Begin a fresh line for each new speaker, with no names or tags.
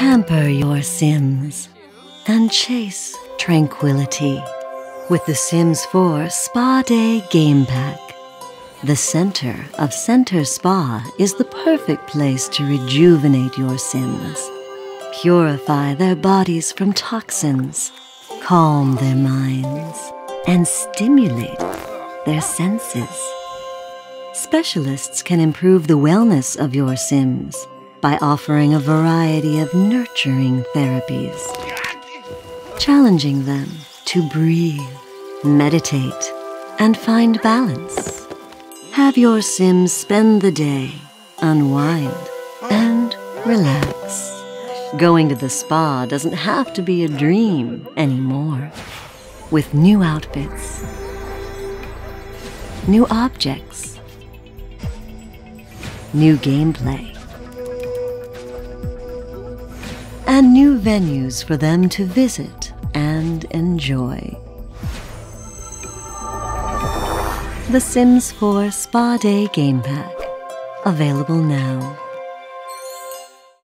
Pamper your Sims and chase tranquility with the Sims 4 Spa Day Game Pack. The center of Center Spa is the perfect place to rejuvenate your Sims, purify their bodies from toxins, calm their minds, and stimulate their senses. Specialists can improve the wellness of your Sims by offering a variety of nurturing therapies, challenging them to breathe, meditate, and find balance. Have your Sims spend the day, unwind, and relax. Going to the spa doesn't have to be a dream anymore. With new outfits, new objects, new gameplay, and new venues for them to visit and enjoy. The Sims 4 Spa Day Game Pack, available now.